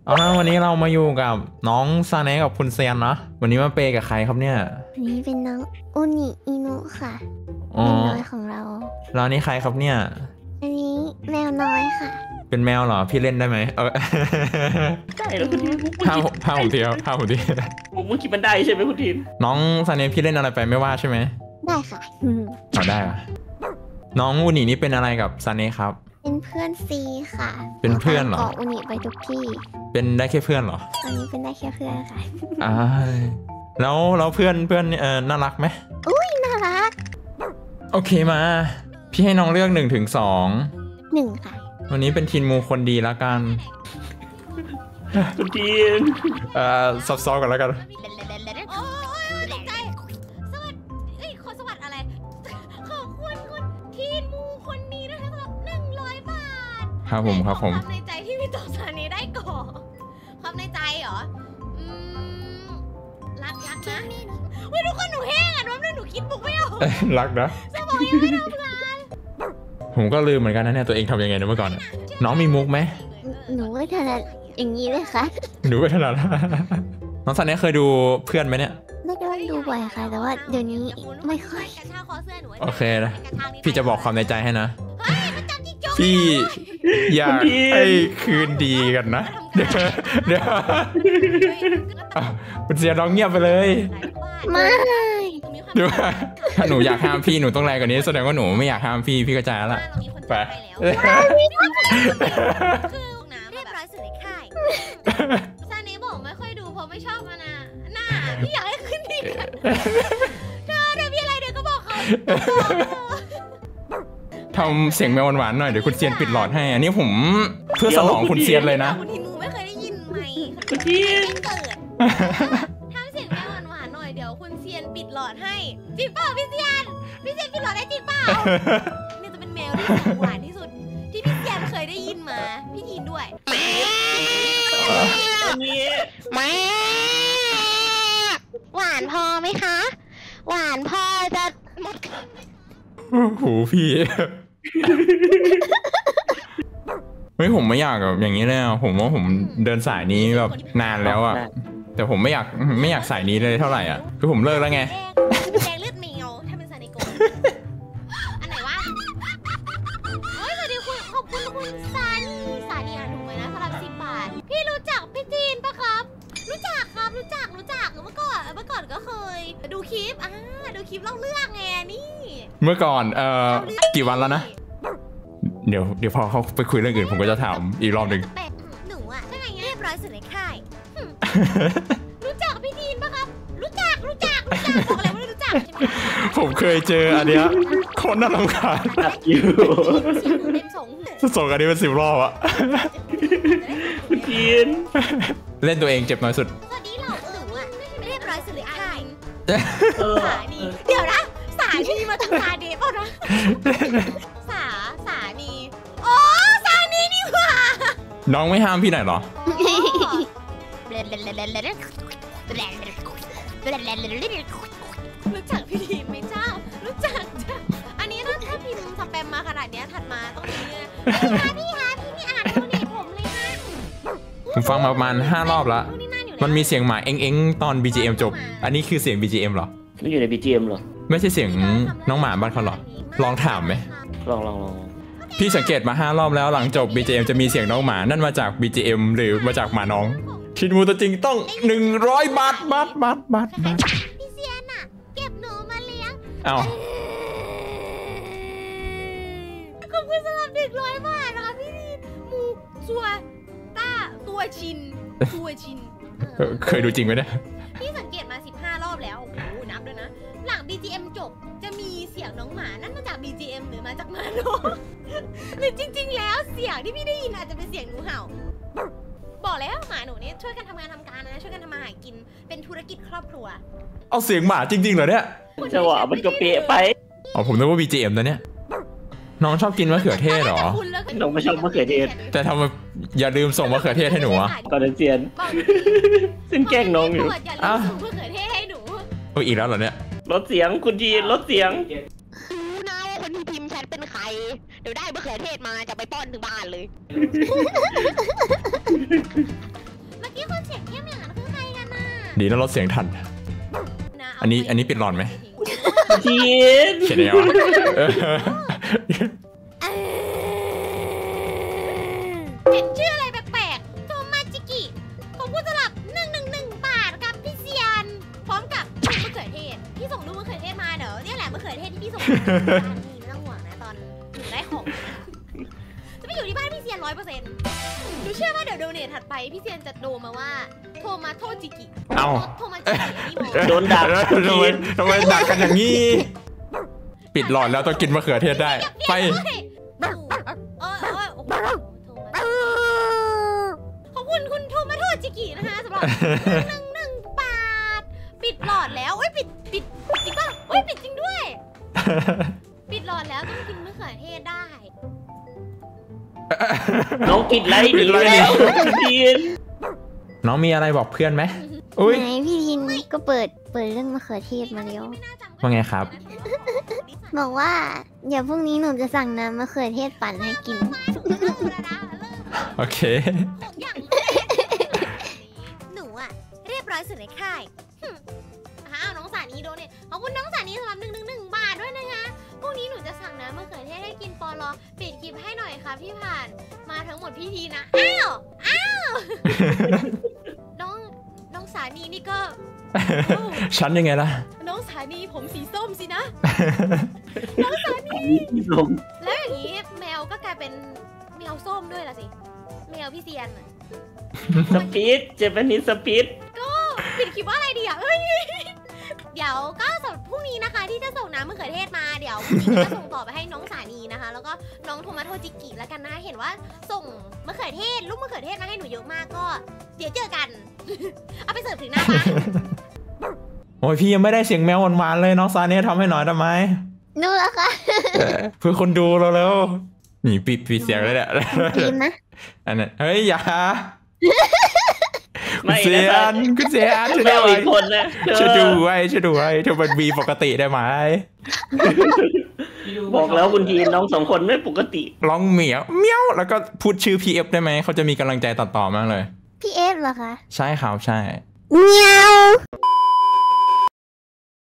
เอาละวันนี้เรามาอยู่กับน้องซาเนะกับคุณเซียนนะวันนี้มาเปย์กับใครครับเนี่ยอันนี้เป็นน้องอุนิอินุค่ะแมวน้อยของเราแล้วนี่ใครครับเนี่ยอันนี้แมวน้อยค่ะเป็นแมวเหรอพี่เล่นได้ไหมได้แล้วคุณทีนถ้าผมเดียวผมเมื่อกี้มันได้ใช่ไหมคุณทีนน้องซาเนะพี่เล่นอะไรไปไม่ว่าใช่ไหมได้ค่ะเอาได้อะน้องอุนินี่เป็นอะไรกับซาเนะครับเป็นเพื่อนซีค่ะเป็นเพื่อนเหรอเกาะอุนิไปทุกที่เป็นได้แค่เพื่อนเหรอตอนนี้เป็นได้แค่เพื่อนค่ะแล้วเพื่อนน่ารักไหมอุ้ยน่ารักโอเคมาพี่ให้น้องเลือก1 ถึง 2 1ค่ะวันนี้เป็นทีนมูคนดีแล้วกันคุณทีนซับซ้อนกันแล้วกันสวัสดีอะไรขอบคุณคุณทีนมูคนดีนะคะสำหรับ100 บาทครับผมความในใจที่พี่ต่อซานี้ได้ก่อความในใจเหรอรักนะเฮ้ยทุกคนหนูแห้งอ่ะน้องหนูคิดบุกไม่ออกรักนะสมองยังไม่ทำงานผมก็ลืมเหมือนกันนะเนี่ยตัวเองทำยังไงเมื่อก่อนน้องมีมุกไหมหนูไม่ถนัดอย่างนี้เลยค่ะหนูไม่ถนัดน้องซันเนี่ยเคยดูเพื่อนไหมเนี่ยไม่ได้ดูบ่อยค่ะแต่ว่าเดี๋ยวนี้ไม่ค่อยโอเคนะพี่จะบอกความในใจให้นะพี่อยากให้คืนดีกันนะเดี๋ยวคุณเสียน้องเงียบไปเลยไม่ดูถ้าหนูอยากห้ามพี่หนูต้องแรงกว่านี้แสดงว่าหนูไม่อยากห้ามพี่เข้าใจแล้วล่ะไปเรียบร้อยสุดเลยค่ายซาเน่บอกไม่ค่อยดูเพราะไม่ชอบมันน่าพี่อยากให้คืนดีกันเธอมีอะไรเดี๋ยวก็บอกเขาทำเสียงแมวหวานๆหน่อยเดี๋ยวคุณเซียนปิดหลอดให้อันนี้ผมเพื่อสนองคุณเซียนเลยนะคุณทีนูไม่เคยได้ยินไหมคุณทีนเกิดทำเสียงแมวหวานๆหน่อยเดี๋ยวคุณเซียนปิดหลอดให้จริงเปล่าพี่เซียนปิดหลอดได้จริงเปล่าเนี่ยจะเป็นแมวที่หวานที่สุดที่พี่เซียนเคยได้ยินมาพี่ทีนด้วยแม่หวานพอไหมคะหวานพอจะโหพี่เฮ้ยผมไม่อยากแบบอย่างนี้เลยผมว่าผมเดินสายนี้แบบนานแล้วอะแต่ผมไม่อยากสายนี้เลยเท่าไหร่อ่ะคือผมเลิกแล้วไงแดงเลือดเหนียวถ้าเป็นซานิโกอันไหนวะเฮ้ยสวัสดีคุณขอบคุณคุณซานีถูกไหมนะสำหรับ10 บาทพี่รู้จักพี่จีนปะครับรู้จักครับรู้จักเมื่อก่อนก็เคยดูคลิปดูคลิปเล่าเรื่องไงนี่เมื่อก่อนกี่วันแล้วนะเดี๋ยวพอเขาไปคุยเรื่องอื่นผมก็จะถามอีกรอบหนึ่งหนูอะใช่ไงเรียบร้อยสุดเลยค่ายรู้จักพี่จีนปะครับรู้จักบอกเลยว่ารู้จักใช่ไหมผมเคยเจออันเนี้ยคนน่ารำคาญอยู่ส่งอันนี้เป็น10 รอบอะคุณทีนเล่นตัวเองเจ็บน้อยสุดสวัสดีหนูอะเรียบร้อยสุดเลยค่ายสานีเดี๋ยวนะสานีมาจากซาเดป่ะนะสานีอ๋อซานีนี่หว่าน้องไม่ห้ามพี่หน่อยหรอรู้จักพี่ทีมไหมเจ้ารู้จักอันนี้นะถ้าพิมพ์สแปมมาขนาดนี้ถัดมาต้องมีพี่ไม่อ่านตัวนี้ผมเลยนะผมฟังมาประมาณ5 รอบแล้วมันมีเสียงหมาเอ็งตอน BGM จบอันนี้คือเสียง BGM เหรอไม่อยู่ใน BGM หรอไม่ใช่เสียงน้องหมาบ้านเขาหรอลองถามไหมลองพี่สังเกตมา5 รอบแล้วหลังจบ BGM จะมีเสียงน้องหมานั่นมาจาก BGM หรือมาจากหมาน้องทินมูตัวจริงต้อง100 บาทพี่เซียนอะเก็บหนูมาเลี้ยงเอาขอบคุณสำหรับ100 บาทนะคะพี่มูซัวต้าตัวชินเคยดูจริงไหมเนี่ยพี่สังเกตมา15 รอบแล้วโอ้โหนับด้วยนะหลัง BGM จบจะมีเสียงน้องหมานั่นมาจาก BGM หรือมาจากหมาน้องหรือจริงๆแล้วเสียงที่พี่ได้ยินอาจจะเป็นเสียงหนูเห่าบอกแล้วหมาหนูนี่ช่วยกันทำงานทำการนะช่วยกันทำมาหากินเป็นธุรกิจครอบครัวเอาเสียงหมาจริงๆเหรอเนี่ยจะว่ามันก็เป๊ะไปอ๋อผมนึกว่า BGM นะเนี่ยน้องชอบกินมะเขือเทศหรอน้องไม่ชอบมะเขือเทศแต่ทำไมอย่าลืมส่งมะเขือเทศให้หนูอะตอนเรียนซึ่งแกล้งน้องอยู่อย่าลืมส่งมะเขือเทศให้หนูอีกแล้วเหรอเนี่ยลดเสียงคุณจีลดเสียงน้าว่าคนที่พิมพ์แชทเป็นใครเดี๋ยวได้มะเขือเทศมาจะไปป้อนถึงบ้านเลยดีแล้วลดเสียงทัน อันนี้ปิดหลอนไหมจีนเขียนยังไงวะเห็นชื่ออะไรแปลกๆโทมาจิกิของผู้สลับ111 บาทครับพี่เซียนพร้อมกับลูกมะเขือเทศพี่ส่งลูกมะเขือเทศมาเดี๋ยวเนี่ยแหละมะเขือเทศที่พี่ส่งมาบ้านพี่ไม่ต้องห่วงนะตอนถึงได้ของจะไปอยู่ที่บ้านพี่เซียน100%หนูเชื่อว่าเดี๋ยวโดเนทถัดไปพี่เซียนจะโดมาว่าโทมาโทจิกิเอ้าโทมาจิกินี่โมโดนด่าทำไมดักกันอย่างนี้ ปิดหลอดแล้วต้องกินมะเขือเทศได้ ไปโอ้โหขอบคุณคุณโทมาโทจิกินะคะสำหรับ111 บาทปิดหลอดแล้วเอ้ยปิดจริงป่ะเอ้ยปิดจริงด้วย ปิดหลอดแล้วต้องกินมะเขือเทศได้น้องปิดไลน์ดีแล้วคุณจีนน้องมีอะไรบอกเพื่อนไหมอุ้ยไหนพี่ทีนก็เปิดเรื่องมะเขือเทศมาแล้วว่าไงครับบอกว่าเดี๋ยวพรุ่งนี้หนูจะสั่งน้ำมะเขือเทศปั่นให้กินโอเคหนูอะเรียบร้อยสุดในค่ายอ้าวน้องสานีโดนเนี่ยขอบคุณน้องสานีสำหรับ111 บาทด้วยนะคะพรุ่งนี้หนูจะสั่งน้ำมะเขือเทศให้กินปอลอปิดคลิปให้หน่อยค่ะพี่ผ่านมาทั้งหมดพี่ทีนะอ้าวน้องสานีนี่ก็ฉันยังไงล่ะน้องสานีผมสีส้มสินะลงแล้วอย่างนี้แมวก็กลายเป็นแมวส้มด้วยล่ะสิแมวพี่เซียนอะสปีดเจแปนิสสปีดปิดคลิปว่าอะไรดีอ่ะเอ้ยเดี๋ยวก็สำหรับพรุ่งนี้นะคะ ที่จะส่งน้ำมะเขือเทศมาเดี๋ยวพรุ่งนี้จะส่งต่อไปให้น้องสานีนะคะ แล้วก็น้องโทมาโทจิกิแล้วกันนะเห็นว่าส่งมะเขือเทศลูกมะเขือเทศมาให้หนูเยอะมากก็เดี๋ยวเจอกัน เอาไปเสิร์ฟถึงหน้าบ้านโอ้ยพี่ยังไม่ได้เสียงแมวหวานๆเลยน้องซาเน่ทำให้หน่อยได้ไหมดูแล้วค่ะเพื่อคนดูเราแล้วนี่ปิดเสียงเลยเนี่ยทีมนะอันนั้นเฮ้ยอย่าไม่เสียนะนคุณเสียนช่วยแมวด้วอียกคนนะช่วยดูไว้ช่วยดูไว้เธอเป็นบีปกติได้ไหมบอกแล้วคุณจีนน้อง2 คนไม่ปกติร้องเหมียวเมียวแล้วก็พูดชื่อ PF ได้ไหมเขาจะมีกำลังใจตัดต่อมากเลยพี่เอฟเหรอคะใช่ครับใช่เมียว